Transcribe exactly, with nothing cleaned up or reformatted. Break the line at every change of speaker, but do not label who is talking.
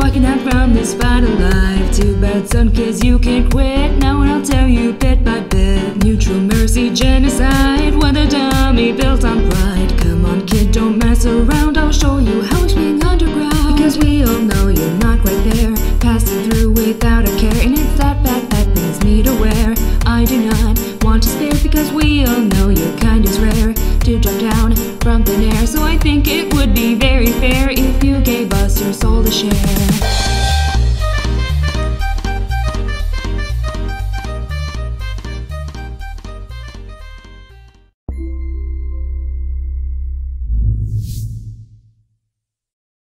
walking out from this fight alive. Too bad, son, cause you can't quit. Now I'll tell you bit by bit. Neutral mercy, genocide. What a dummy built on pride. Come on, kid, don't mess around. I'll show you how it's being underground. Because we all know you're not quite there. Passing through without a care. And it's that bad that things need to wear. I do not want to spare, because we all know your kind is rare to drop down from thin air. So I think it would be